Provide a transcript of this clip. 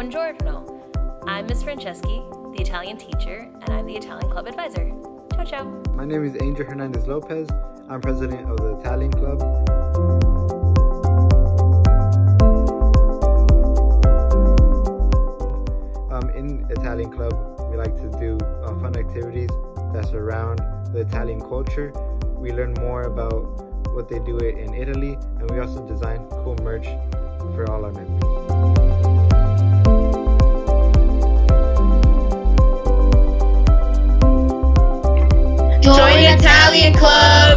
Buongiorno. I'm Miss Franceschi, the Italian teacher, and I'm the Italian Club advisor. Ciao, ciao. My name is Angel Hernandez Lopez. I'm president of the Italian Club. In Italian Club, we like to do fun activities that surround the Italian culture. We learn more about what they do in Italy, and we also design cool merch for all our members. Join the Italian Club!